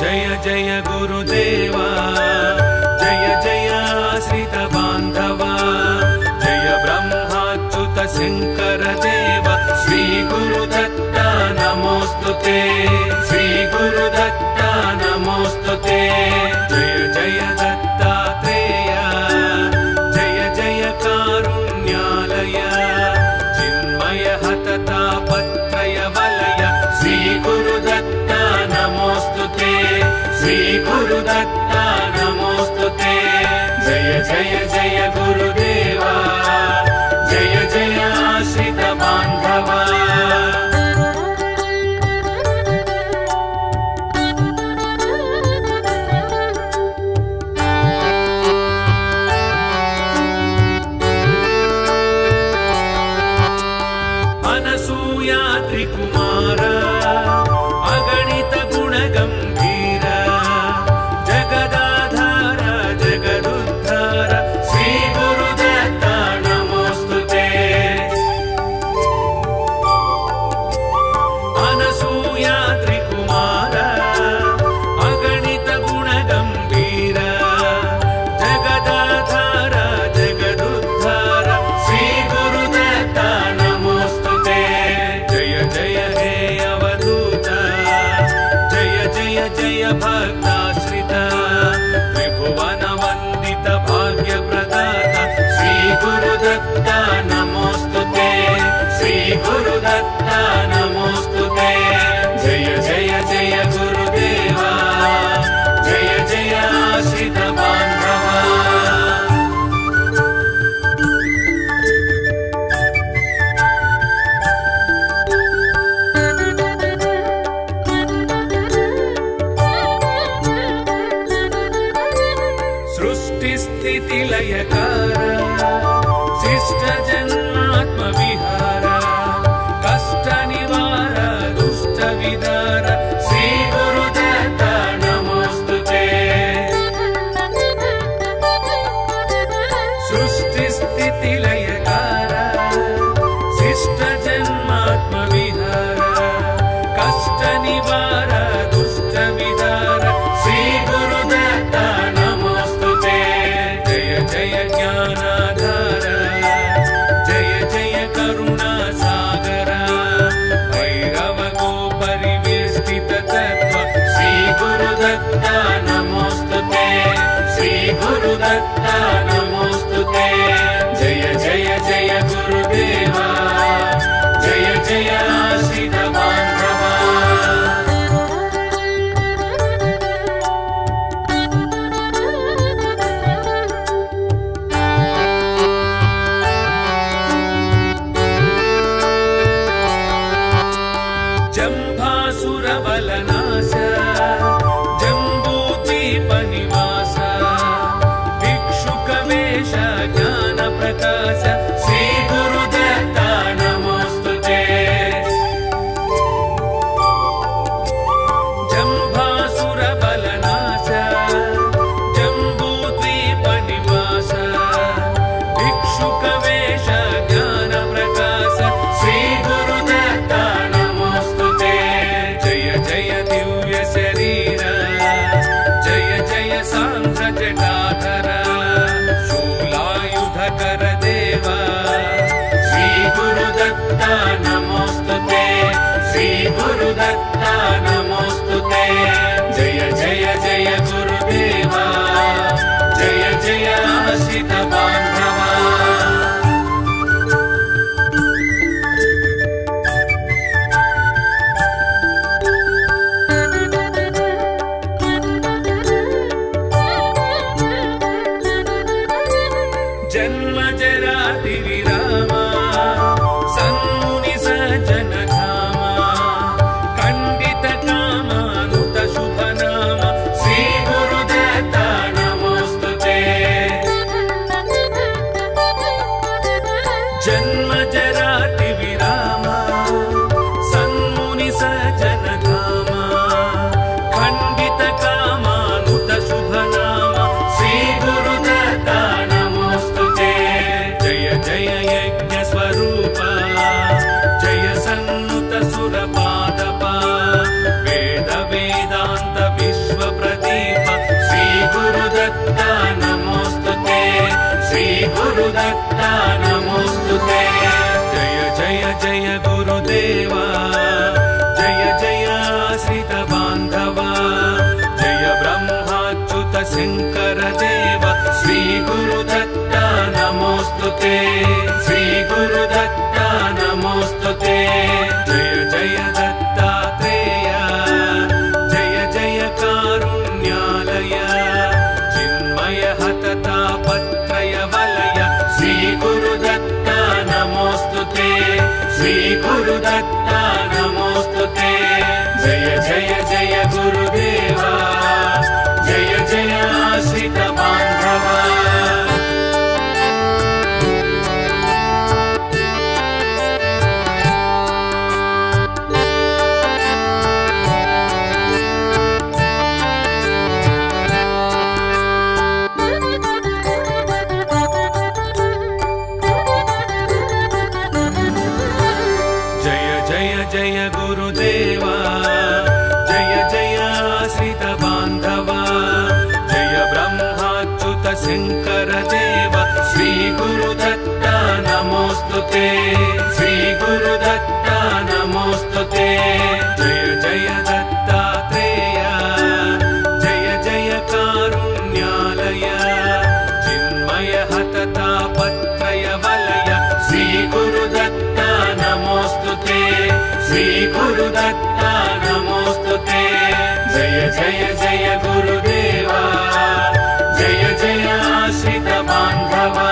जय जय गुरुदेवा जय जय आश्रित बांधवा जय ब्रह्माच्युत शंकर देव श्री गुरुदत्ता नमोस्तुते श्री गुरुदत्ता नमोस्तुते जय जय दत्तात्रेय जय जय कारुण्यालय चिन्मय हततापत्रय वलय श्री गुरुदत्ता नमोस्तुते श्री गुरुदत्ता नमोस्तुते जय जय जय गुरुदेवा जय जय आश्रित बांधवा अनसूया त्रिकुमार अगणित गुणगंभीर जगदाधार जगदुद्धार श्री गुरुदत्ता नमोस्तुते अनसूया त्रिकुमार अगणित गुणगंभीर जगदाधार जगदुद्धार श्री गुरुदत्ता नमोस्तुते जय जय हे अवधूत जय जय जय भक्ताश्रित त्रिभुवन वंदित भाग्य प्रदाता श्री गुरुदत्ता नमोस्तुते श्री गुरुदत्ता नमोस्तुते जय जय जय गुरुदेवा जय जय आश्रित बांधवा सृष्टि स्थिति लयकार शिष्ट जन्मात्म विहार कष्ट निवार दुष्ट विदार श्री गुरुदत्ता नमोस्तुते सृष्टि स्थिति लयकार शिष्ट जन्मात्म विहार कष्ट निवार दुष्ट विदार श्री गुरुदत्ता नमोस्तुते जय जय ज्ञानाधार जय जय करुणा सागर भैरव गो परिवेष्टित तत्व श्री गुरुदत्ता नमोस्तुते श्री गुरुदत्ता नमोस्तुते जय जय जय गुरुदेवा जय जय आश्रित बांधवा जंभासुर बलनाश जंबूद्वीप निवास भिक्षुक वेश ज्ञान प्रकाश श्री गुरुदत्ता नमोस्तुते जंभासुर बलनाश जंबूद्वीप निवास भिक्षुक वेश ज्ञान प्रकाश श्री गुरुदत्ता नमोस्तुते जय जय दिव्य शरीर जय जय सांख्य जटाधर शूलायुधकर देवा श्री गुरुदत्ता नमोस्तुते श्री गुरुदत्ता नमोस्तुते जय जय जय गुरुदेवा जय जय आश्रित बांधवा जन्म जराति विरामा सन्मुनि सज्जन धामा खंडित कामानुत शुभ विश्वप्रदीप श्री गुरुदत्ता नमोस्तुते श्री गुरुदत्ता नमोस्तुते जय जय जय गुरुदेवा जय जय आश्रित बान्धवा जय ब्रह्माच्युत शंकर देव श्री गुरुदत्ता नमोस्तुते श्री गुरुदत्ता नमोस्तुते जय जय दत्तात्रेय जय जय कारुण्यालय चिन्मय हततापत्रय वलय श्री गुरुदत्ता नमोस्तुते श्री गुरुदत्ता नमोस्तुते जय जय जय गुरुदेवा जय जय आश्रित बान्धवा जय गुरुदेवा जय जय आश्रित बान्धवा जय ब्रह्माच्युत शंकर देव श्री गुरुदत्ता नमोस्तुते श्री गुरुदत्ता नमोस्तुते जय जय दत्तात्रेय जय जय कारुण्यालय चिन्मय हततापत्रय वलय श्री गुरुदत्ता नमोस्तुते श्री गुरुदत्ता नमोस्तुते जय जय जय गुरुदेवा जय जय आश्रित बान्धवा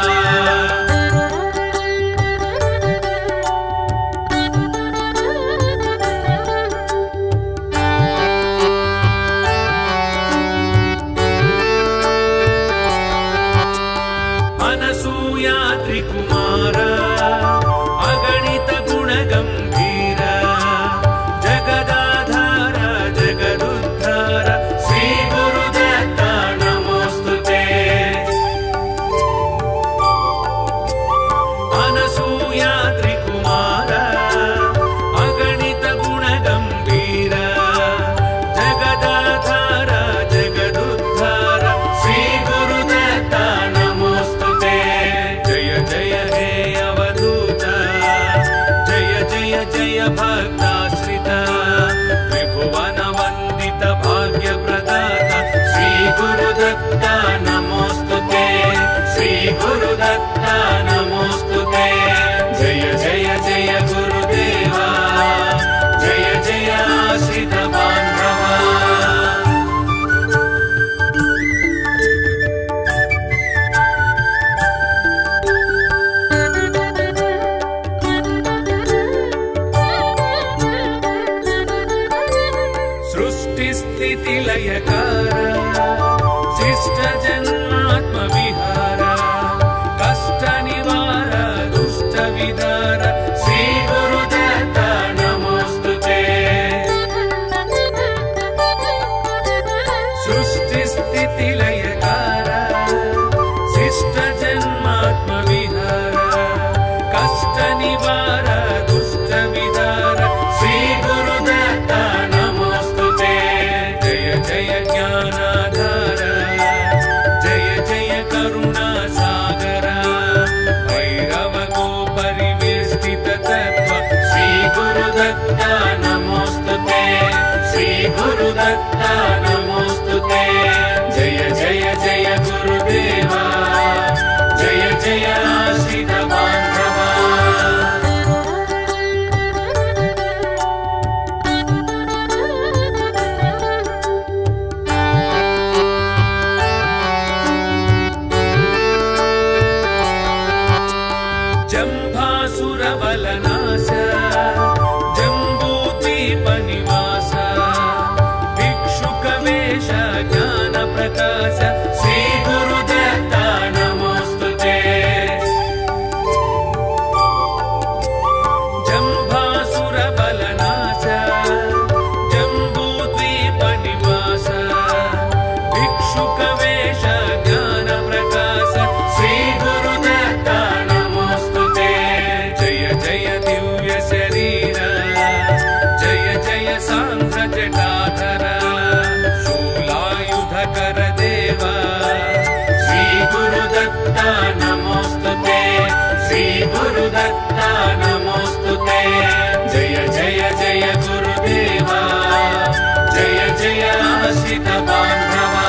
अनसूया त्रिकुमार अगणित गुणगम्भीर जगदाधार जगदुद्धार श्री गुरुदत्ता नमोस्तुते अनसूया त्रिकुमार अगणित गुणगम्भीर जगदाधार जगदुद्धार श्री गुरुदत्ता नमोस्तुते जय जय हे अवधूत जय जय जय भक्ताश्रित त्रिभुवन वन्दित भाग्य प्रदाता श्री गुरुदत्ता नमोस्तुते श्री गुरुदत्ता नमोस्तुते जय जय जय गुरुदेवा जय जय आश्रित बान्धवा लयकार शिष्ट जन्मात्म विहार कष्ट निवार दुष्ट विदार श्री गुरुदत्ता नमोस्तुते सृष्टि स्थिति लयकार शिष्ट जन्मात्म विहार कष्ट निवार दुष्ट विदार श्री गुरुदत्ता नमोस्तुते जय ज्ञानाधार जय जय करुणा सागर भैरव को परिवेष्टित तत्व श्री गुरुदत्ता नमोस्तुते श्री गुरुदत्ता नमोस्तुते जय जय नमोस्तुते श्री गुरुदत्ता नमोस्तुते जय जय जय गुरुदेवा जय जय आश्रित बांधवा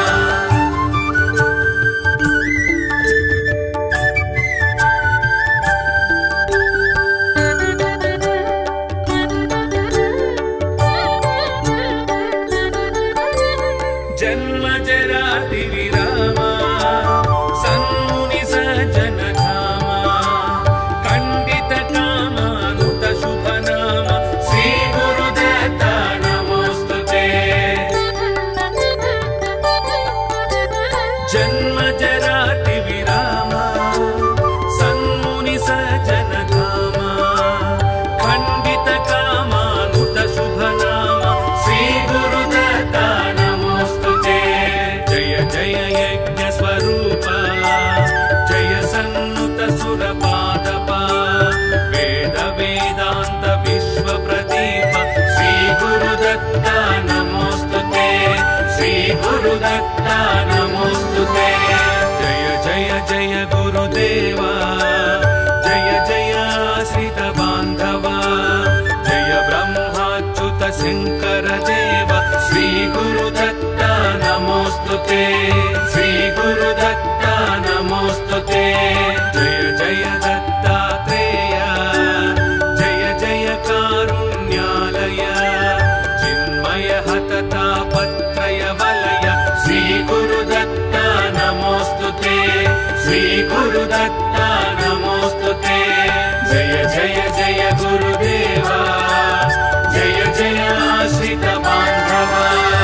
जन्म जराति विरामा सन्मुनि सज्जन धामा खंडित कामानुत शुभ नाम श्री गुरुदत्ता नमोस्तुते जन्म जराति विरामा सन्मुनि सज्जन धामा खंडित कामानुत शुभ नाम श्री गुरुदत्ता जय यज्ञ स्वरूपा जय सन्नुत सुरपादपा वेद वेदांत विश्व प्रदीप श्री गुरुदत्ता नमोस्तुते श्री गुरुदत्ता नमोस्तुते जय जय जय गुरुदेवा जय जय आश्रित बांधवा जय ब्रह्माच्युत शंकर देव श्री गुरुदत्ता नमोस्तुते श्री गुरुदत्ता नमोस्तुते जय जय दत्तात्रेय जय जय कारुण्यालय चिन्मय हततापत्रय वलय श्री गुरुदत्ता नमोस्तुते श्री गुरुदत्ता नमोस्तुते जय जय जय गुरुदेवा जय जय आश्रित बांधवा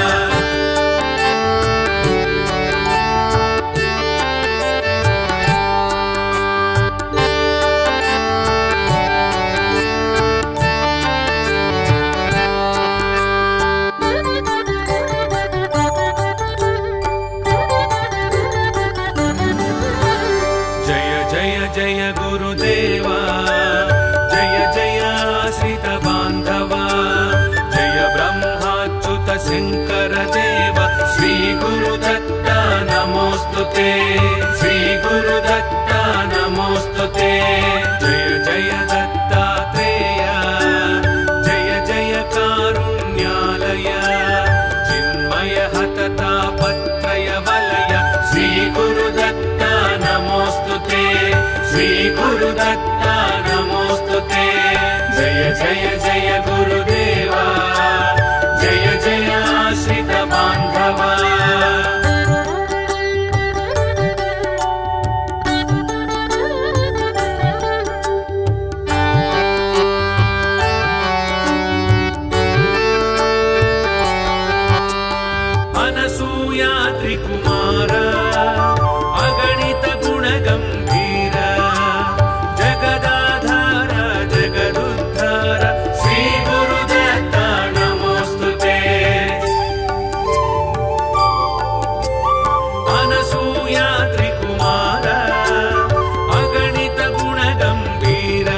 जय गुरुदेवा जय जय आश्रित बांधवा जय ब्रह्माच्युत शंकर देव श्री गुरुदत्ता नमोस्तुते श्री गुरुदत्ता नमोस्तुते जय जय दत्तात्रेय जय जय कारुण्यालय चिन्मय हततापत्रय वलय श्री गुरुदत्ता नमोस्तुते श्री गुरुदत्ता नमोस्तुते जय जय जय गुरुदेवा जय जय आश्रित बांधवा अनसूया त्रिकुमार अगणित गुणगंभीर जगदाधार जगदुद्धार श्री गुरुदत्ता नमोस्तुते अनसूया त्रिकुमार अगणित गुणगंभीर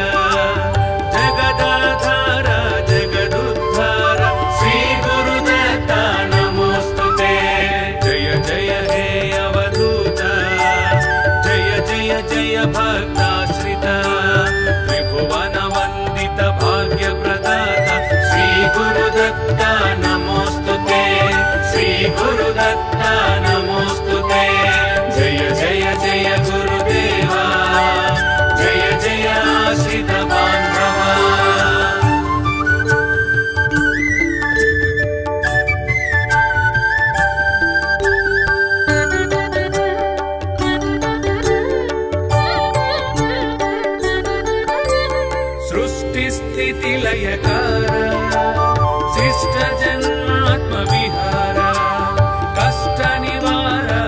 जगदाधार जगदुद्धार श्री गुरुदत्ता नमोस्तुते जय जय हे अवधूत जय जय जय भक्ताश्रित त्रिभुवन वंदित भाग्य प्रदाता श्री गुरुदत्ता नमोस्तुते श्री गुरुदत्ता नमोस्तुते जय जय जय गुरुदेवा जय जय आश्रित बांधवा स्थिति लयकार शिष्ट जन्मात्म विहार कष्ट निवार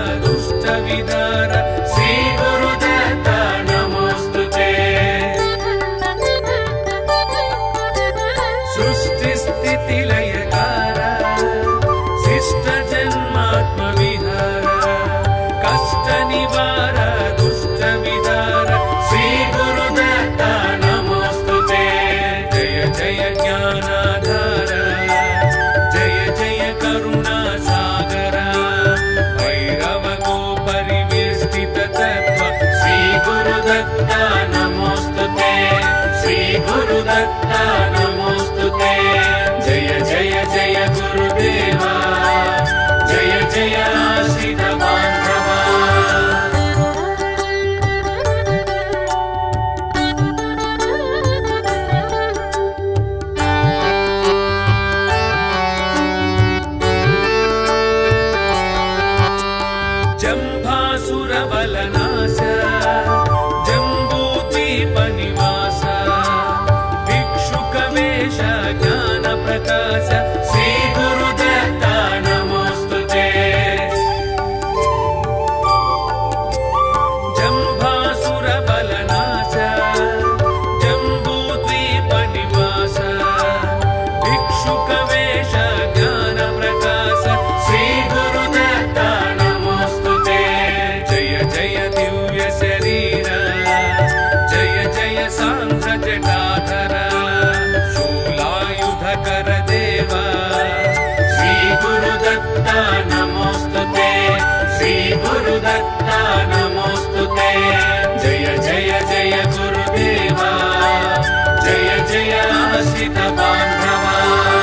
श्री गुरुदत्ता नमोस्तुते। जय जय जय गुरुदेवा, जय जय आश्रित बांधवा।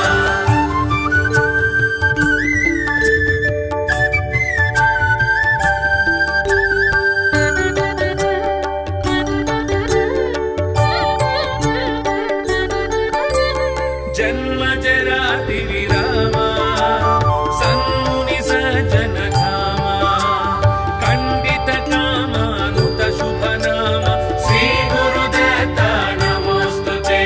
जन्म जराति विरामा, सन्मुनि सज्जन धामा, खंडित कामानुत शुभ नाम, श्री गुरुदत्ता नमोस्तुते।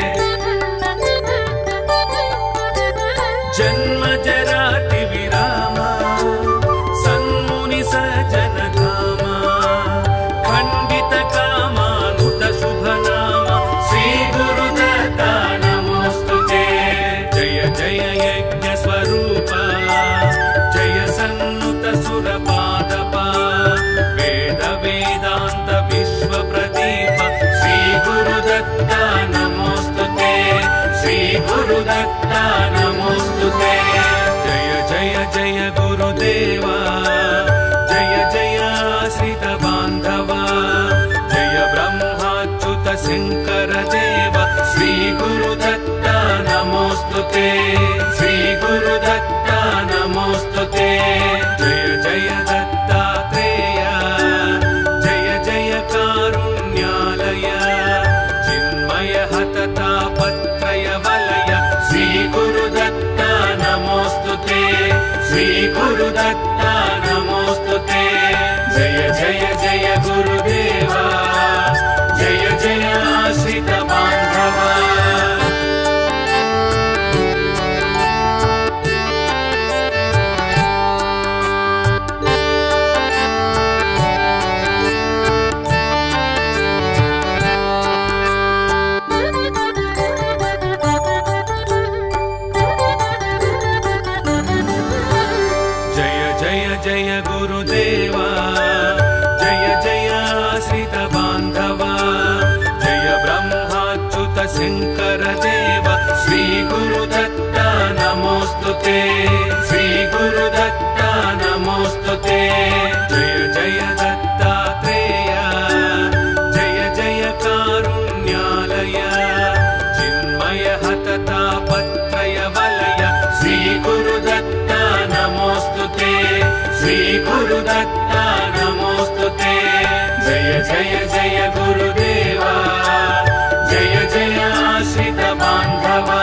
जन्म जराति विरामा, सन्मुनि सज्जन धामा, खंडित कामानुत शुभ नाम, श्री गुरुदत्ता नमोस्तुते। जय जय यज्ञ स्वरूपा, जय सन्नुत सुरपादपा, वेद वेदांत विश्व प्रदीप, श्री गुरुदत्ता नमोस्तुते। श्री गुरुदत्ता नमोस्तुते। जय जय जय गुरुदेवा, जय जय आश्रित बांधवा, जय ब्रह्माच्युत शंकर देव, श्री गुरुदत्ता नमोस्तुते। श्री गुरुदत्ता नमोस्तुते। जय जय दत्तात्रेय, जय जय कारुण्यालय, चिन्मय हतता पत्रय वलय, श्री गुरुदत्ता नमोस्तुते। श्री गुरुदत्ता नमोस्तुते। जय जय जय गुरुदेवा, जय जय आश्रित बांधवा। जय जय जय गुरुदेवा, जय जय आश्रित बांधवा, जय ब्रह्माच्युत शंकर देव, श्री गुरुदत्ता नमोस्तुते। श्री गुरुदत्ता नमोस्तुते। जय जय दत्तात्रेय, जय जय कारुण्यालय, चिन्मय हतता पत्रय वलय, श्री गुरुदत्ता नमोस्तुते। श्री गुरुदत्ता नमोस्तुते। जय जय जय गुरुदेवा, जय जय आश्रित बांधवा।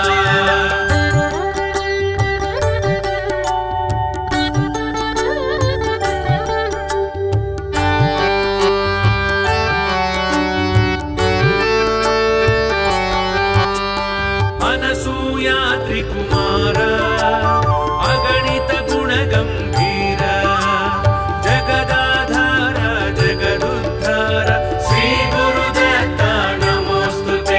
अनसूया त्रिकुमार, अगणित गुण गंभीर, जगदाधार जगदुद्धार, श्री गुरुदत्ता नमोस्तुते।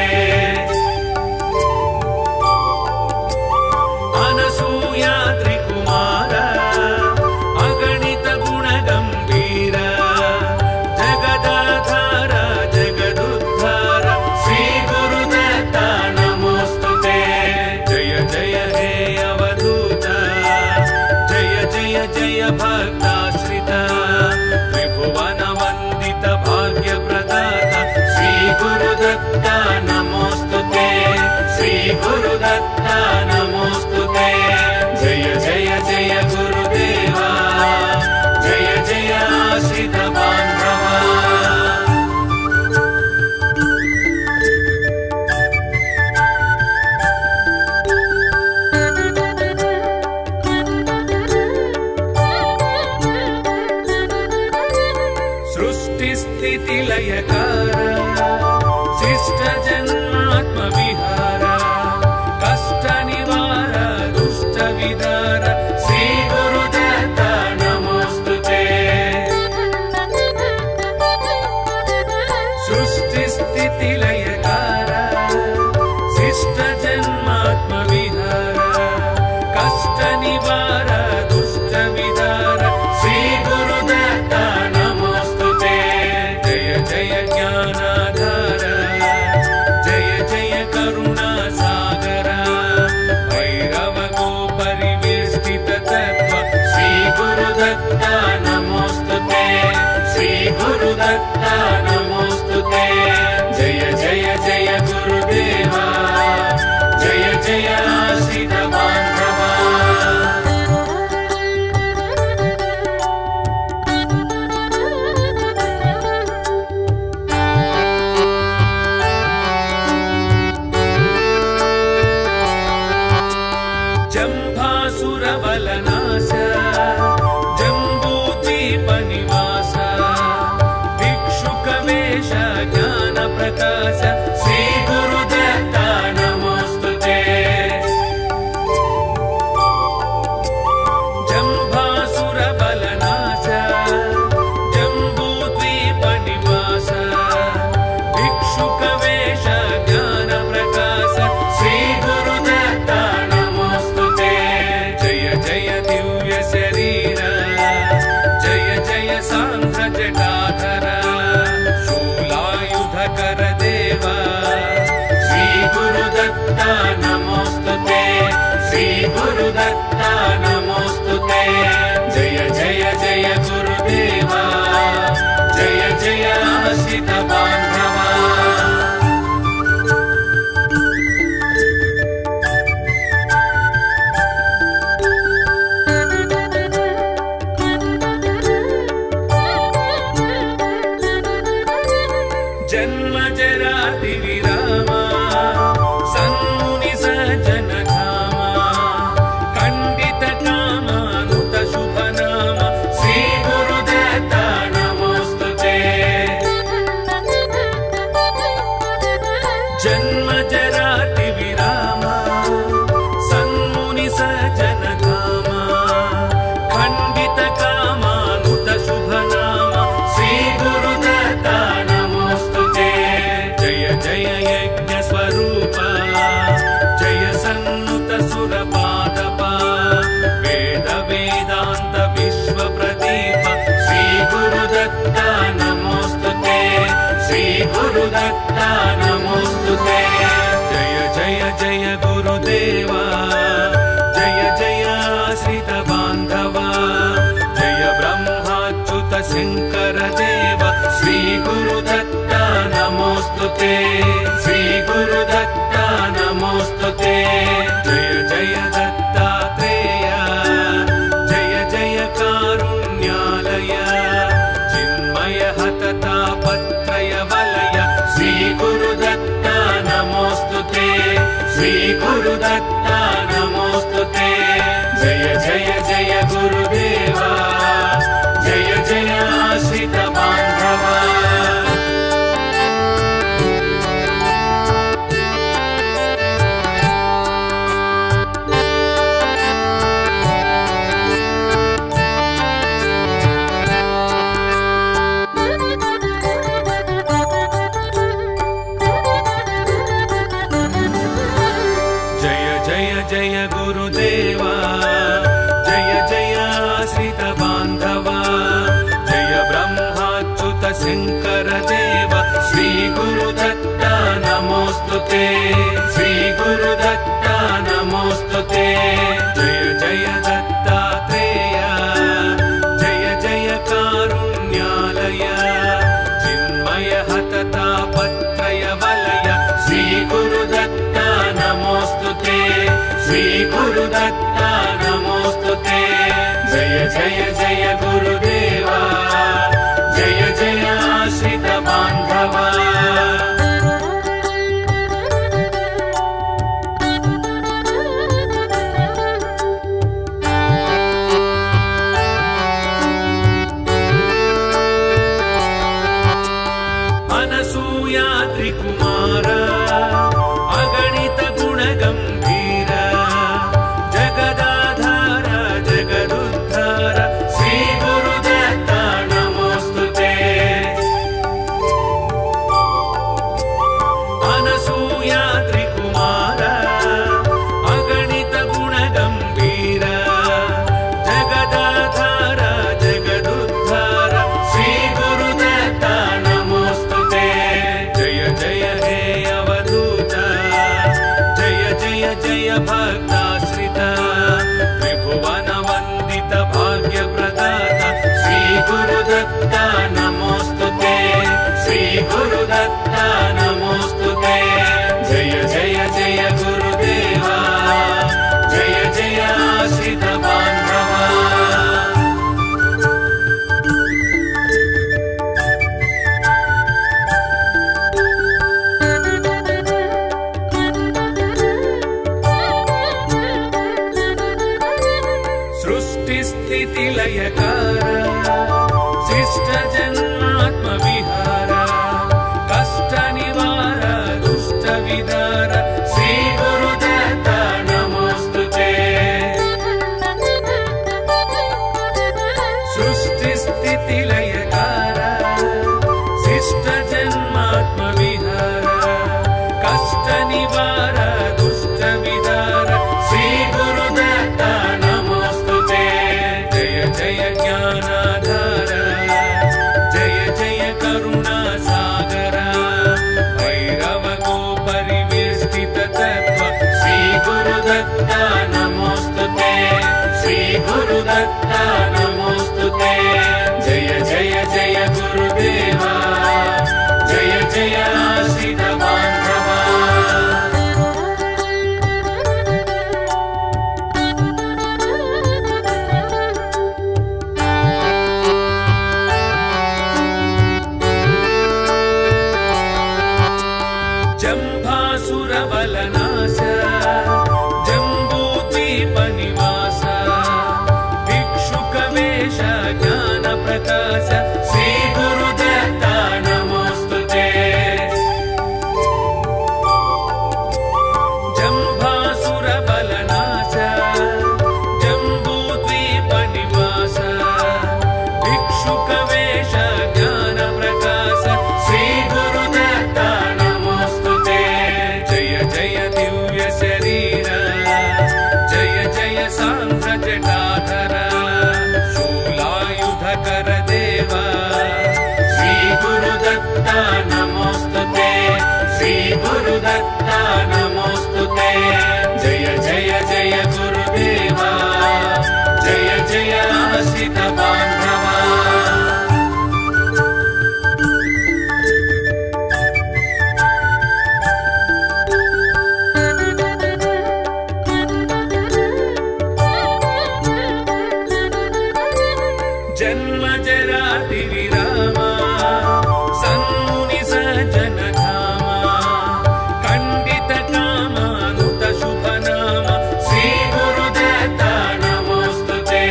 अनसूया त्रिकुमार, अगणित गुण गंभीर, जगदाधार जगदुद्धार, श्री गुरुदत्ता नमोस्तुते। जय जय हे अवधूत, जय जय जय भक्ताश्रित, त्रिभुवन वंदित भाग्य प्रदाता, श्री गुरुदत्ता नमोस्तुते। श्री गुरुदत्ता नमोस्तुते। जय जय जय गुरुदेवा, जय जय आश्रित बांधवा। सृष्टि स्थिति लयकार, शिष्ट जन्मात्म विहार, कष्ट निवार दुष्ट विदार, श्री गुरुदत्ता नमोस्तुते। सृष्टि स्थिति लयकार, शिष्ट जन्मात्म विहार, कष्ट निवार दुष्ट विदार, श्री गुरुदत्ता नमोस्तुते। जय जय ज्ञानाधार, जय जय करुणा सागर, भैरव को परिवेष्टित तत्व, श्री गुरुदत्ता नमोस्तुते। गुरुदत्ता नमोस्तुते। जय जय जय गुरुदेवा, जय जय आश्रित बान्धवा। जम्भासुरबलनाश जम्बूद्वीपनिवास भिक्षुकवेश ज्ञानप्रकाश श्री गुरुदत्ता नमोस्तुते। जम्भासुरबलनाश जम्बूद्वीपनिवास भिक्षुकवेश ज्ञानप्रकाश श्री गुरुदत्ता नमोस्तुते। जय जय दिव्य शरीर, जय जय सांध्र जटाधर, शूलायुधकर देव श्री गुरुदत्ता नमोस्तुते। श्री गुरुदत्ता नमोस्तुते। जय जय जय गुरुदेवा, जय जय आश्रित बान्धवा। जन्म जराति विरामा सन्मुनि सज्जन धामा, खण्डित कामानुत शुभ नाम श्री गुरुदत्ता नमोस्तुते। जन्म जराति विरामा सन्मुनि सज्जन धामा, खण्डित कामानुत शुभ नाम श्री गुरुदत्ता नमोस्तुते। जय जय यज्ञ स्वरूप, जय सन्नुत सुरपादप, वेद वेदांत विश्व प्रदीप श्री गुरुदत्ता नमोस्तुते। श्री गुरुदत्ता नमोस्तुते। जय जय जय गुरुदेवा, जय जय आश्रित बान्धवा, जय ब्रह्माच्युत शंकर देव श्री गुरुदत्ता नमोस्तुते। श्री गुरुदत्ता नमोस्तुते। जय जय दत्तात्रेय, जय जय कारुण्यालय, चिन्मय हततापत्रय वलय श्री गुरुदत्ता नमोस्तुते। श्री गुरुदत्ता नमोस्तुते। जय जय जय गुरुदेवा, जय जय आश्रित बान्धवा। जय जय जय गुरुदेवा, जय जय आश्रित बान्धवा, जय ब्रह्माच्युत शंकर देव श्री गुरुदत्ता नमोस्तुते। श्री गुरुदत्ता नमोस्तुते। जय जय दत्तात्रेय, जय जय कारुण्यालय, चिन्मय हततापत्रय वलय श्री गुरुदत्ता नमोस्तुते। श्री गुरुदत्ता नमोस्तुते। जय जय जय गुरुदेवा, जय जय आश्रित बान्धवा। अनसूया त्रिकुमार, अगणित गुण गंभीर, जगदाधार जगदुद्धार श्री गुरुदत्ता नमोस्तुते जय जय जय गुरुदेवा जय जय आश्रित बान्धवा सृष्टि स्थिति लयकार शिष्ट जन्मात्म विहार कष्ट निवार दुष्ट विदार श्री गुरुदत्त नमोस्तुते सृष्टि स्थिति लयकार शिष्ट जन्मात्म विहार कष्ट निवार दुष्ट विदार श्री गुरुदत्त नमोस्तुते जय जय ज्ञानाधार जय जय करुणा सागर भैरव गो परिवेष्टित तत्व श्री गुरुदत्त नमोस्तुते श्री गुरुदत्त नमोस्तुते जय जय जय गुरुदेवा जय जय आश्रित बान्धवा जंभासुर बलनाश जंबूद्वीप निवास भिक्षुक वेश ज्ञान प्रकाश श्री गुरुदत्त नमोस्तुते जंभासुर बलनाश जंबूद्वीप निवास भिक्षुक वेश ज्ञान प्रकाश श्री गुरुदत्त नमोस्तुते जय जय दिव्य शरीर जय जय सांध्र जटाधर शूलायुधकर देवा श्री गुरुदत्त नमोस्तुते श्री गुरुदत्त नमोस्तुते जय जय जय गुरुदेवा जय जय आश्रित बान्धवा जन्म जराति विरामा सन्मुनि सज्जन धामा खंडित कामानुत शुभ नाम श्री गुरुदत्त नमोस्तुते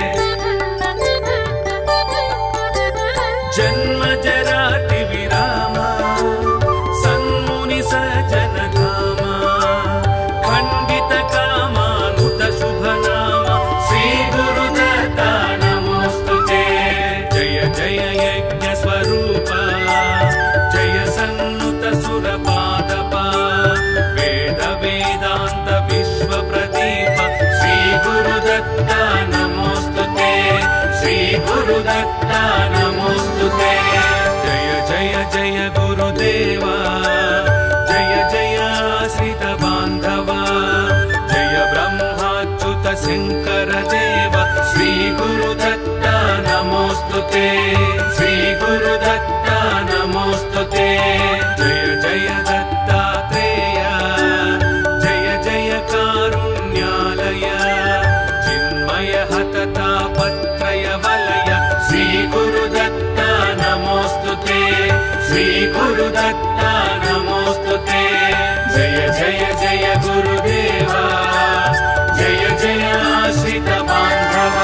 जन्म जराति विरामा सन्मुनि सज्जन धामा खंडित कामानुत शुभ नाम श्री गुरुदत्त नमोस्तुते जय जय यज्ञ स्वरूप जय सन्नुत सुर पादप वेद वेदांत विश्व प्रदीप श्री गुरुदत्त नमोस्तुते श्री गुरुदत्त नमोस्तुते जय जय जय गुरुदेवा जय जय आश्रित बान्धवा जय ब्रह्माच्युत शंकर देव श्री गुरुदत्त नमोस्तुते श्री गुरुदत्त नमोस्तुते जय जय दत्तात्रेय जय जय कारुण्यालय चिन्मय हततापत्रय वलय श्री गुरुदत्त नमोस्तुते श्री गुरुदत्त नमोस्तुते जय जय जय गुरुदेवा जय जय आश्रित बान्धवा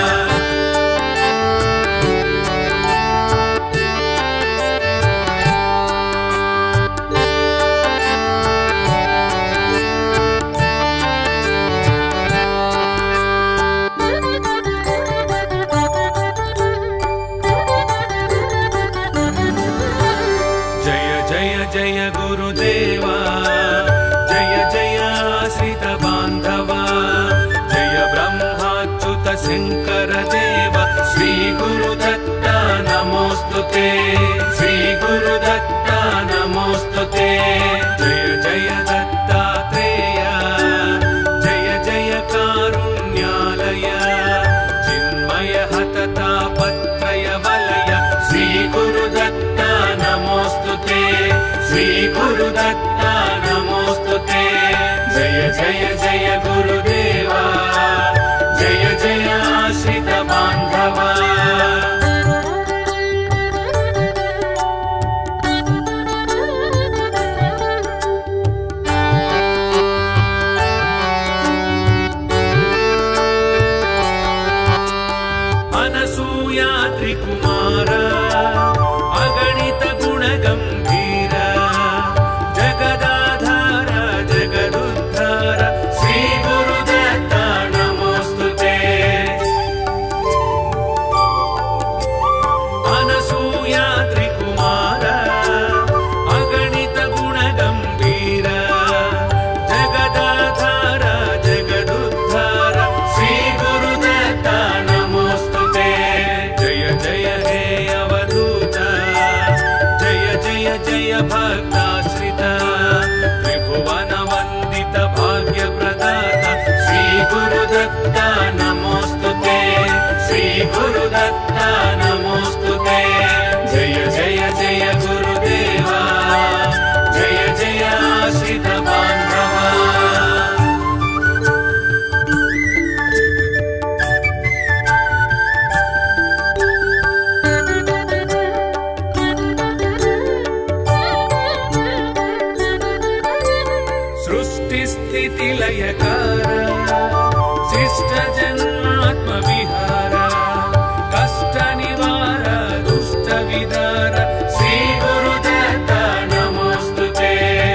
जय जय जय गुरुदेवा जय जय आश्रित बान्धवा जय ब्रह्माच्युत शंकर देव श्री गुरुदत्त नमोस्तुते श्री गुरुदत्त नमोस्तुते जय जय दत्तात्रेय जय जय कारुण्यालय चिन्मय हततापत्रय वलय श्री गुरुदत्त नमोस्तुते गुरुदत्ता नमोस्तुते। जय जय जय गुरुदेवा, जय जय आश्रित बान्धवा। अनसूया त्रिकुमार अगणित गुणगम्भीर जगदाधार जगदुद्धार श्री गुरुदत्ता नमोस्तुते। अनसूया त्रिकुमार अगणित गुणगम्भीर जगदाधार जगदुद्धार श्री गुरुदत्ता नमोस्तुते। जय जय हे अवधूत, जय जय जय भक्ताश्रित, त्रिभुवन वन्दित भाग्यप्रदाता श्री गुरुदत्ता नमोस्तुते। श्री गुरुदत्ता नमोस्तुते। जय जय जय गुरुदेवा, जय जय आश्रित बान्धवा। सृष्टिस्थितिलयकार शिष्ट जन्मात्मविहार कष्टनिवार दुष्टविदार श्री गुरुदत्ता नमोस्तुते।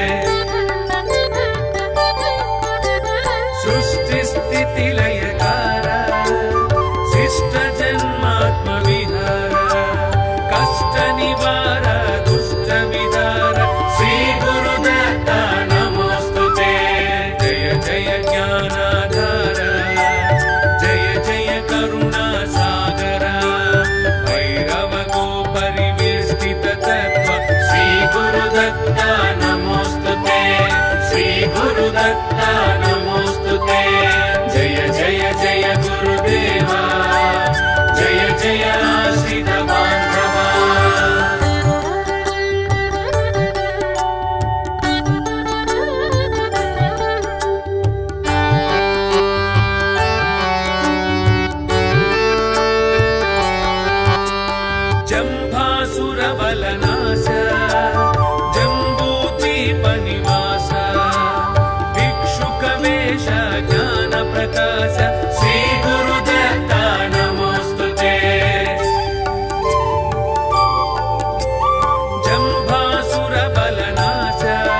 सृष्टिस्थितिलयकार शिष्ट जन्मात्मविहार कष्टनिवार दुष्टविदार श्री गुरुदत्ता नमोस्तुते। जय जय ज्ञानाधार, जय जय करुणासागर, भैरव गोपरिवेष्टित तत्त्व श्री गुरुदत्ता नमोस्तुते। श्री गुरुदत्ता नमोस्तुते। जय जय जय गुरुदेवा, जय जय आश्रित बान्धवा। जम्भासुरबलनाश जम्बूद्वीपनिवास भिक्षुकवेश ज्ञानप्रकाश श्री गुरुदत्ता नमोस्तुते। जम्भासुरबलनाश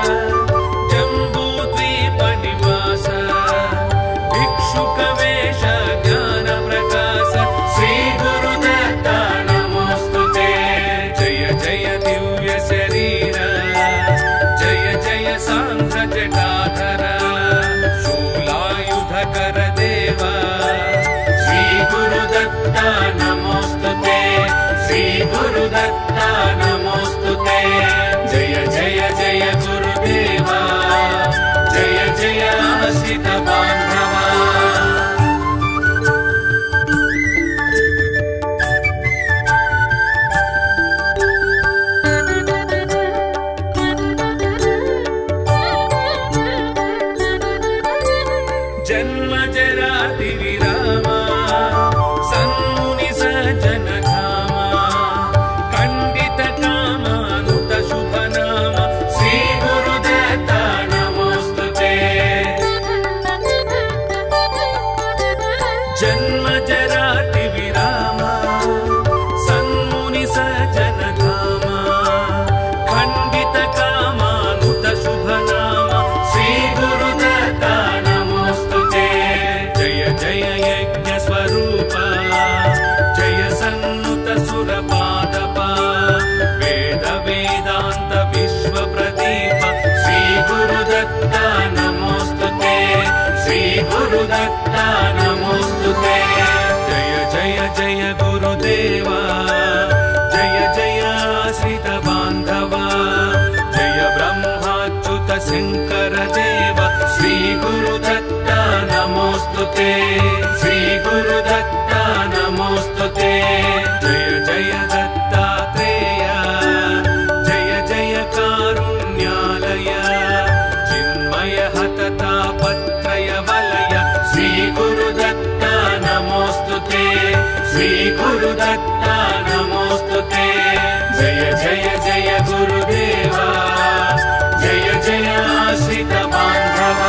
जम्बूद्वीपनिवास भिक्षुकवेश ज्ञानप्रकाश श्री गुरुदत्ता नमोस्तुते। जय जय दिव्य शरीर, जय जय सांध्र जटाधर, शूलायुधकर देवा श्री गुरुदत्ता नमोस्तुते। श्री गुरुदत्ता नमोस्तुते। जय जय जय गुरुदेवा, जय जय आश्रित बान्धवा। जन्म जराति विरामा सन्मुनि सज्जन धामा खण्डित कामानुत शुभ नाम श्री गुरुदत्ता नमोस्तुते। जन्म जराति विरामा सन्मुनि सज्जन धामा खण्डित कामानुत शुभ नाम श्री गुरुदत्ता नमोस्तुते। जय जय यज्ञ स्वरूप, जय सन्नुत सुरपादप, वेद वेदान्त विश्व प्रदीप श्री गुरुदत्ता नमोस्तुते। श्री गुरुदत्ता नमोस्तुते। जय जय जय गुरुदेवा, जय जय आश्रित बान्धवा, जय ब्रह्माच्युत शङ्कर देव श्री गुरुदत्ता नमोस्तुते। श्री गुरुदत्ता नमोस्तुते। जय जय दत्तात्रेय, जय जय कारुण्यालय, गुरुदत्ता नमोस्तुते जय जय जय गुरुदेवा जय जय आश्रित बांधवा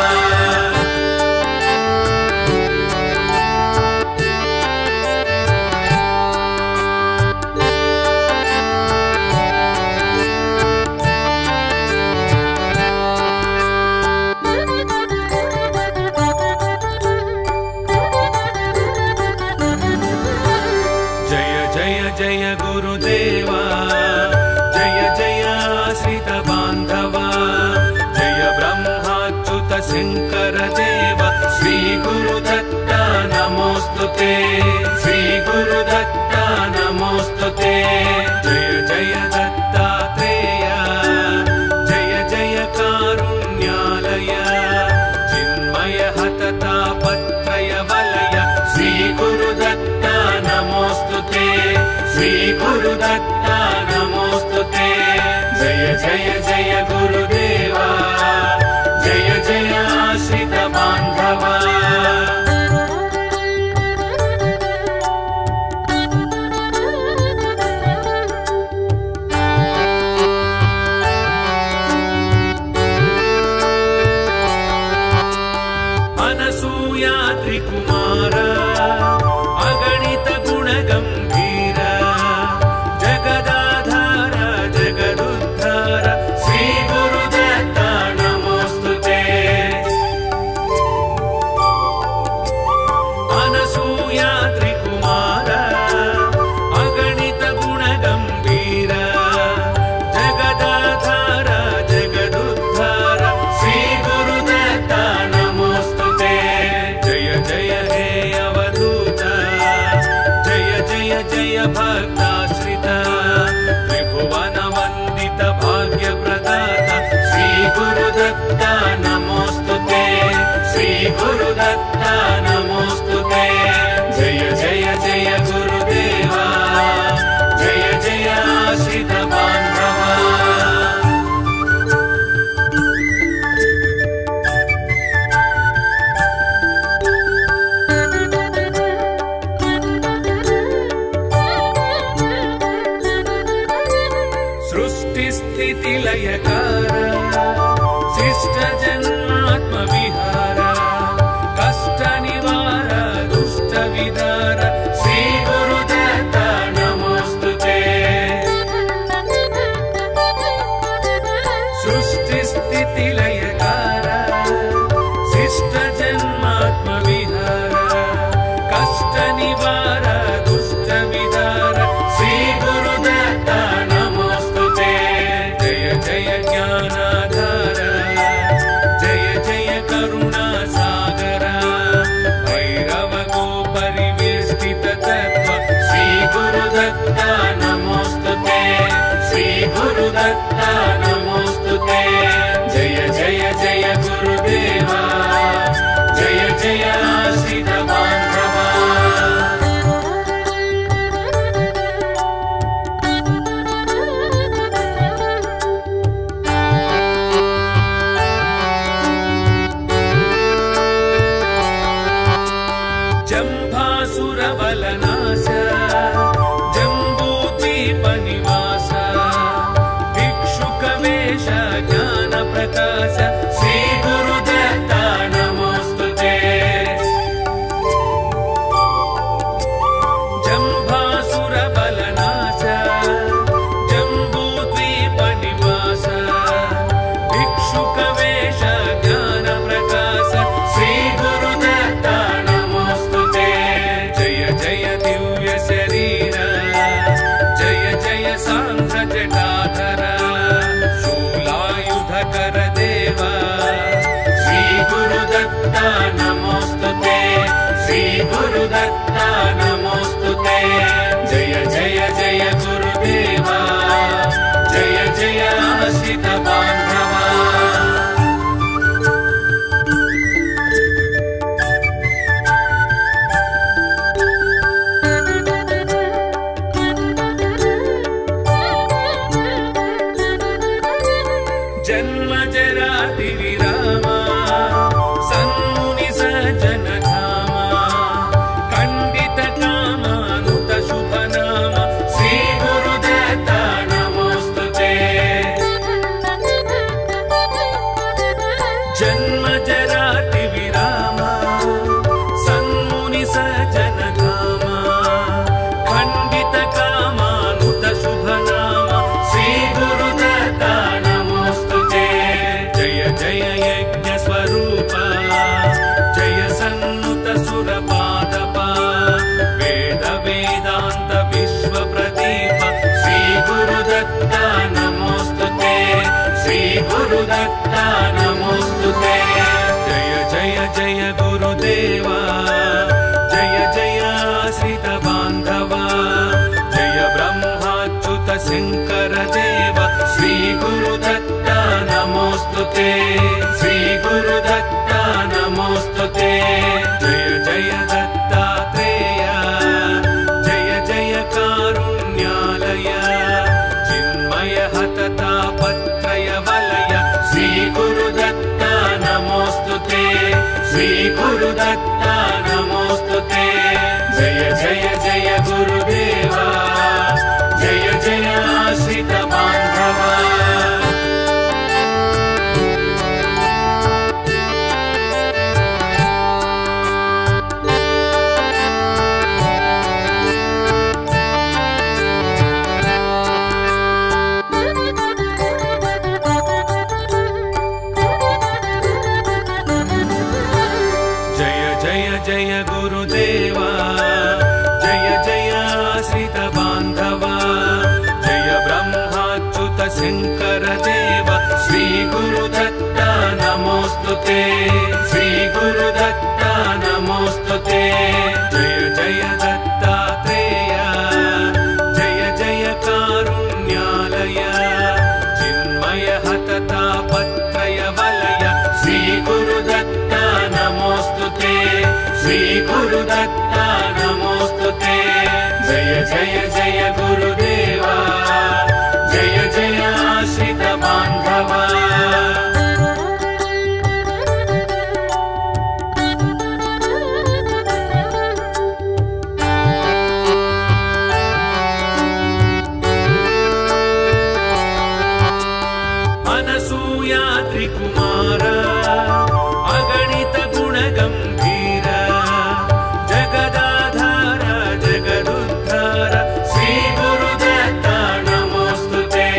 जय गुरुदेवा जय जय आश्रित बांधवा जय ब्रह्माच्युत शंकर देव श्री गुरुदत्ता नमोस्तुते श्री गुरुदत्ता नमोस्तुते जय जय दत्तात्रेय जय जय कारुण्यालय चिन्मय हततापत्रय वलय श्री गुरुदत्ता नमोस्तुते श्री गुरुदत्ता नमोस्तुते जय जय जय गुरुदेवा जय जय आश्रित बांधवा अनसूया त्रिकुमार अगणित गुणगंभीर जगदाधार जगदुद्धार श्री गुरुदत्ता नमोस्तुते अनसूया त्रिकुमार अगणित गुणगंभीर जगदाधार जगदुद्धार श्री गुरुदत्ता नमोस्तुते जय जय हे अवधूत जय जय जय भक्ताश्रित त्रिभुवन वंदित भाग्य प्रदाता श्री गुरुदत्ता नमोस्तुते श्री गुरुदत्ता नमोस्तुते जय जय जय गुरुदेवा जय जय आश्रित बांधवा लयकार शिष्ट जन्मात्म विहार कष्ट निवार दुष्ट विदार श्री गुरुदत्ता नमोस्तुते सृष्टि स्थिति लयकार शिष्ट जन्मात्म विहार कष्ट निवार दुष्ट विदार श्री गुरुदत्ता नमोस्तुते जय ज्ञानाधार जय जय करुणा सागर भैरव को परिवेष्टित तत्व श्री गुरुदत्ता नमोस्तुते श्री गुरुदत्ता नमोस्तुते जय जय जय गुरुदेवा जय जय आश्रित बांधवा जम्भासुरबलनाश जम्बूद्वीप निवास भिक्षुकवेश ज्ञान प्रकाश श्री गुरुदत्ता नमोस्तुते जम्भासुरबलनाश जम्बूद्वीप निवास भिक्षुकवेश ज्ञान प्रकाश श्री गुरुदत्ता नमोस्तुते जय जय दिव्य शरीर जय जय सांध्र जटाधर शूलायुधकर देव श्री गुरुदत्ता नमोस्तुते श्री गुरुदत्ता नमोस्तुते जय जय जय गुरुदेवा जय जय आश्रित बांधवा जन्म जराति विरामा सन्मुनि सज्जन धामा खंडित कामा शान्त विश्वप्रदीप श्री गुरुदत्ता नमोस्तुते श्री गुरुदत्ता नमोस्तुते जय जय जय गुरुदेवा जय जय आश्रित बान्धवा जय ब्रह्माच्युत शंकर देव श्री गुरुदत्ता नमोस्तुते श्री गुरुदत्ता नमोस्तुते जय जय दत्तात्रेय जय जय कारुण्यालय चिन्मय हततापत्रय वलय श्री गुरुदत्ता नमोस्तुते श्री गुरुदत्ता नमोस्तुते जय जय जय गुरुदेवा जय जय आश्रित बान्धवा जय गुरुदेवा जय जय आश्रित बान्धवा जय ब्रह्माच्युत शंकर देव श्री गुरुदत्ता नमोस्तुते श्री गुरुदत्ता नमोस्तुते जय जय दत्तात्रेय जय जय कारुण्यालय चिन्मय हततापत्रय वलय श्री गुरुदत्ता नमोस्तुते श्री गुरुदत्ता नमोस्तुते जय जय जय गुरुदेवा जय जय आश्रित बान्धवा अनसूया त्रिकुमार अगणित गुणगम्भीर जगदाधार जगदुद्धार श्री गुरुदत्ता नमोस्तुते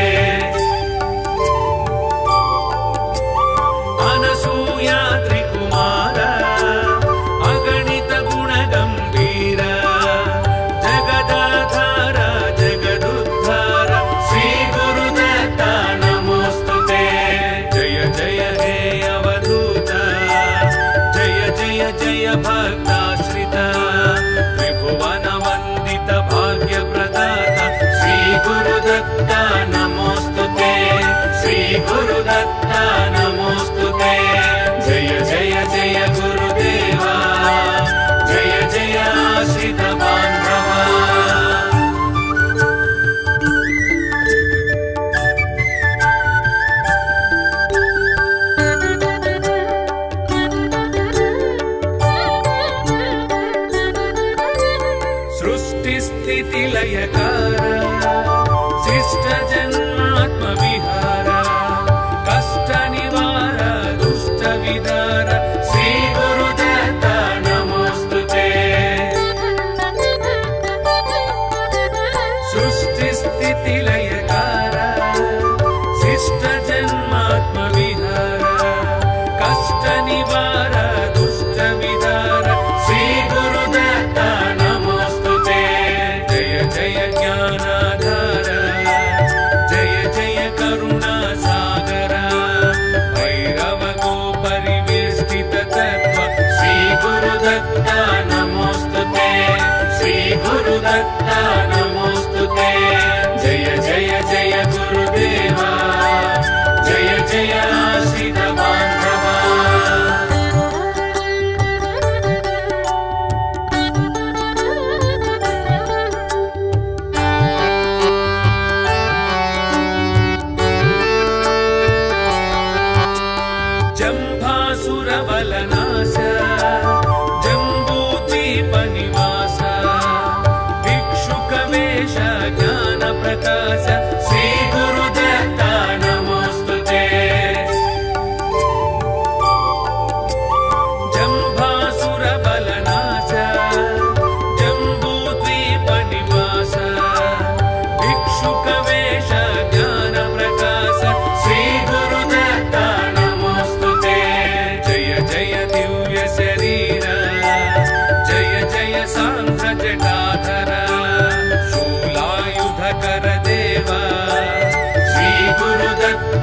अनसूया त्रिकुमार अगणित गुणगम्भीर जगदाधार जगदुद्धार श्री गुरुदत्ता नमोस्तुते जय जय हे अवधूत जय जय जय भक्ताश्रित त्रिभुवन वन्दित भाग्य प्रदाता श्री गुरुदत्ता नमोस्तुते श्री गुरुदत्ता नमोस्तुते जय जय जय गुरुदेवा जय जय आश्रित बान्धवा लयकार शिष्ट जन्मात्म विहार कष्ट निवार दुष्ट विदार श्री गुरुदत्ता नमोस्तुते सृष्टि स्थिति लयकार शिष्ट जन्मात्म विहार कष्ट निवार दुष्ट विदार श्री गुरुदत्ता नमोस्तुते जय ज्ञानाधार जय जय करुणा सागर भैरव गो परिवेष्टित तत्व श्री गुरुदत्ता नमोस्तुते श्री गुरुदत्ता नमोस्तुते जय जय जय गुरुदेवा जय जय आश्रित बान्धवा जम्भासुरबलनाश जम्बूद्वीपनिवास भिक्षुकवे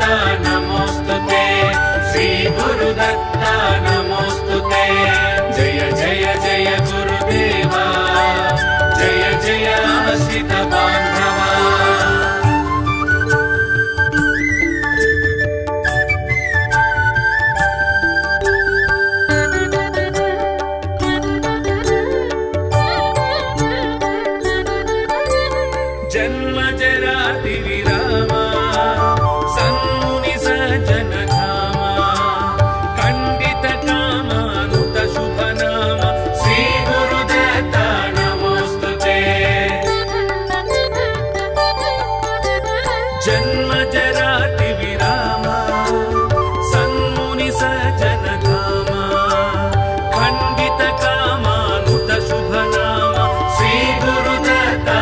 नमोस्तुते श्री गुरुदत्ता नमोस्तुते जय जय जय गुरुदेवा जय जय आश्रित बांधवा जन्म जराति विरामा सन्मुनि सज्जन धामा खंडित कामानुत शुभ नाम श्री गुरुदत्ता नमोस्तुते जन्म जराति विरामा सन्मुनि सज्जन धामा खंडित कामानुत शुभ नाम श्री गुरुदत्ता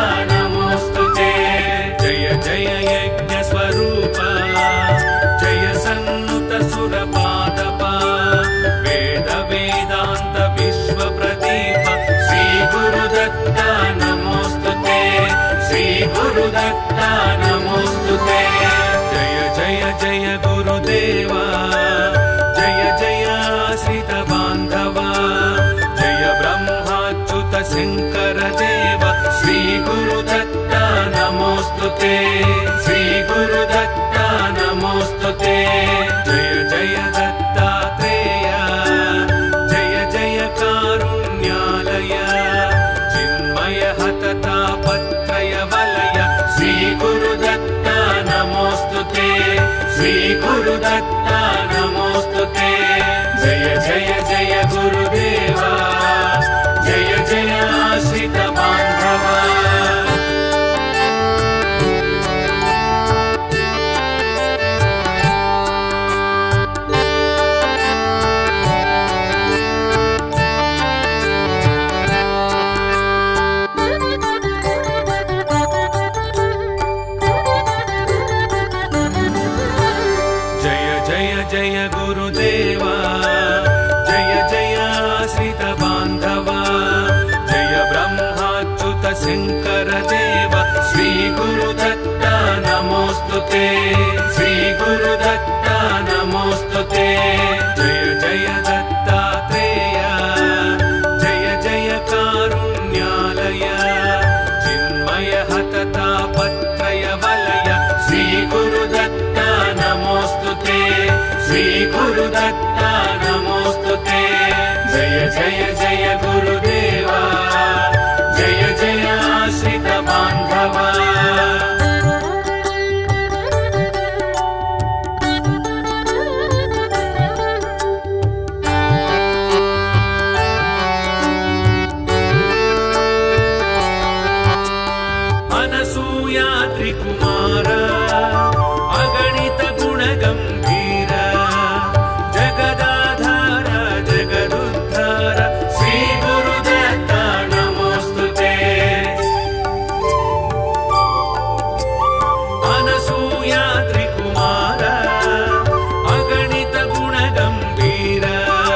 जय यज्ञ स्वरूपा जय सन्नुत सुरपादपा वेद वेदांत विश्व प्रदीप श्री गुरुदत्ता नमोस्तुते श्री गुरुदत्ता नमोस्तुते जय जय जय गुरुदेवा जय जय आश्रित बांधवा जय ब्रह्माच्युत शंकर देव श्री गुरुदत्ता नमोस्तुते श्री गुरुदत्ता नमोस्तुते जय जय दत्तात्रेय जय जय कारुण्यालय चिन्मय हतता पत्रय वलय श्री गुरुदत्ता नमोस्तुते श्री गुरुदत्ता नमोस्तुते जय जय जय गुरुदेवा जय जय आश्रित बांधवा जय गुरुदेवा जय जय आश्रित बांधवा जय ब्रह्माच्युत शंकर देव श्री गुरुदत्ता नमोस्तुते श्री गुरुदत्ता नमोस्तुते जय जय दत्तात्रेय जय जय कारुण्यालय चिन्मय हतता पत्रय वलय श्री गुरुदत्ता नमोस्तुते श्री गुरुदत्ता नमोस्तुते जय जय जय गुरुदेवा जय जय आश्रित बांधवा अनसूया त्रिकुमार अगणित गुणगंभीर जगदाधार जगदुद्धार श्री गुरुदत्ता नमोस्तुते अनसूया त्रिकुमार अगणित गुणगंभीर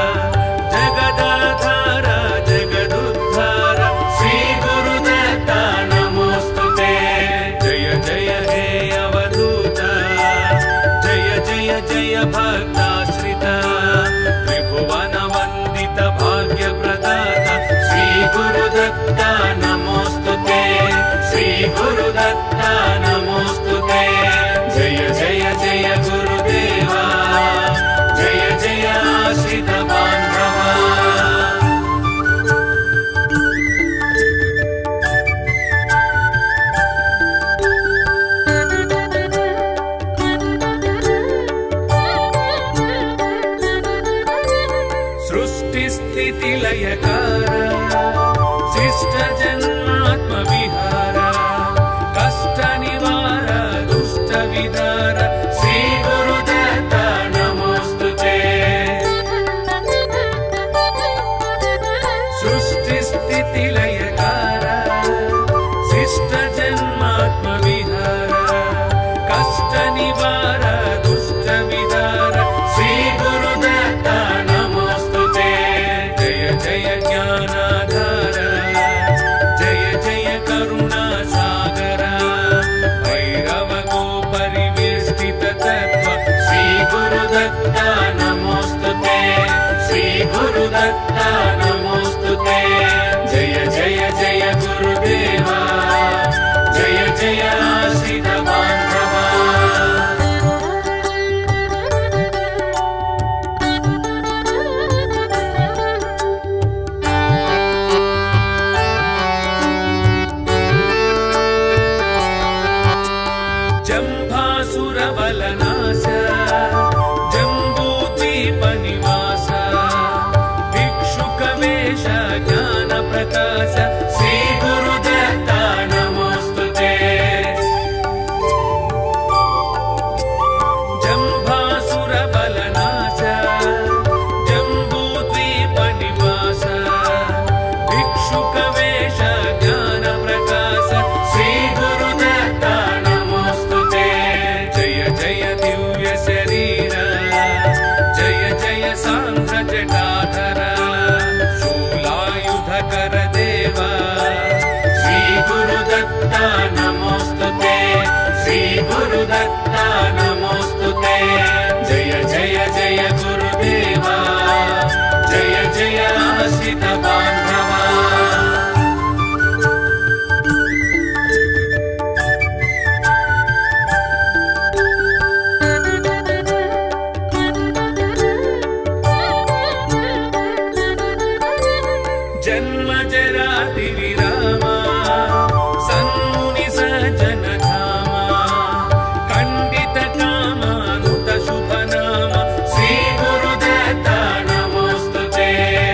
जगदाधार जगदुद्धार श्री गुरुदत्ता नमोस्तुते जय जय हे अवधूत जय जय जय भक्ताश्रित त्रिभुवन वंदित भाग्य प्रदाता श्री गुरुदत्ता नमोस्तुते श्री गुरुदत्ता नमोस्तुते जय जय जय गुरुदेवा जय जय आश्रित बांधवा लयकार शिष्ट जन्मात्म विहार कष्ट निवार दुष्ट विदार श्री गुरुदत्ता नमोस्तुते सृष्टि स्थिति लयकार शिष्ट जन्मात्म विहार कष्ट निवार दुष्ट विदार श्री गुरुदत्ता नमोस्तुते जय जय ज्ञानाधार जय जय करुणा सागर भैरव को परिवेष्टित तत्व दत्ता नमोस्तुते। जय जय जय गुरुदेवा, जय जय आश्रित बांधवा। जम्भासुरबलनाश जम्बूद्वीपनिवास भिक्षुकवेश ज्ञानप्रकाश श्री गुरुदत्ता नमोस्तुते। जम्भासुरबलनाश जम्बूद्वीपनिवास भिक्षुकवेश ज्ञानप्रकाश श्री गुरुदत्ता नमोस्तुते। जय जय दिव्य शरीर, जय जय सांद्र जटाधर, शूलायुधकर देवा श्री गुरुदत्ता नमोस्तुते। श्री गुरुदत्ता नमोस्तुते। जय जय जय गुरुदेवा, जय जय आश्रित बांधवा। जन्म जराति विरामा सन्मुनि सज्जन धामा, खंडित कामानुत शुभ नाम श्री गुरुदत्ता नमोस्तुते।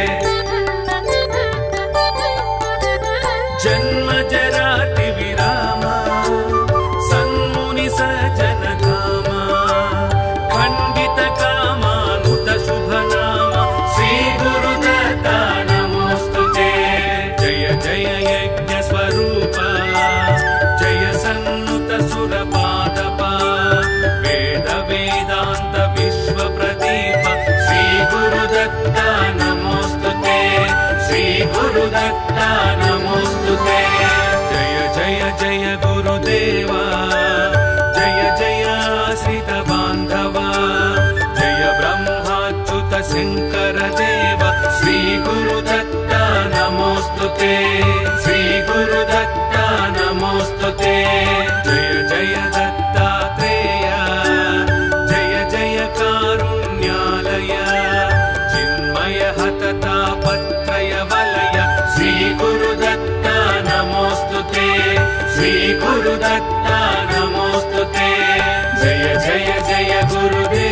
जन्म जराति विरामा सन्मुनि सज्जन धामा, खंडित कामानुत शुभ नाम श्री गुरुदत्ता नमोस्तुते। जय जय यज्ञ स्वरूप, जय सन्नुत सुरपादप, वेद वेदांत विश्व प्रदीप श्री गुरुदत्ता नमोस्तुते। श्री गुरुदत्ता नमोस्तुते। जय जय जय गुरुदेवा, जय जय आश्रित बांधवा। जय ब्रह्माच्युत शंकर देव श्री गुरुदत्ता नमोस्तुते। श्री गुरुदत्ता नमोस्तुते। जय जय दत्तात्रेय, जय जय कारुण्यालय, चिन्मय हततापत्रय वलय श्री गुरुदत्ता नमोस्तुते। श्री गुरुदत्ता नमोस्तुते। जय जय जय गुरुदेव।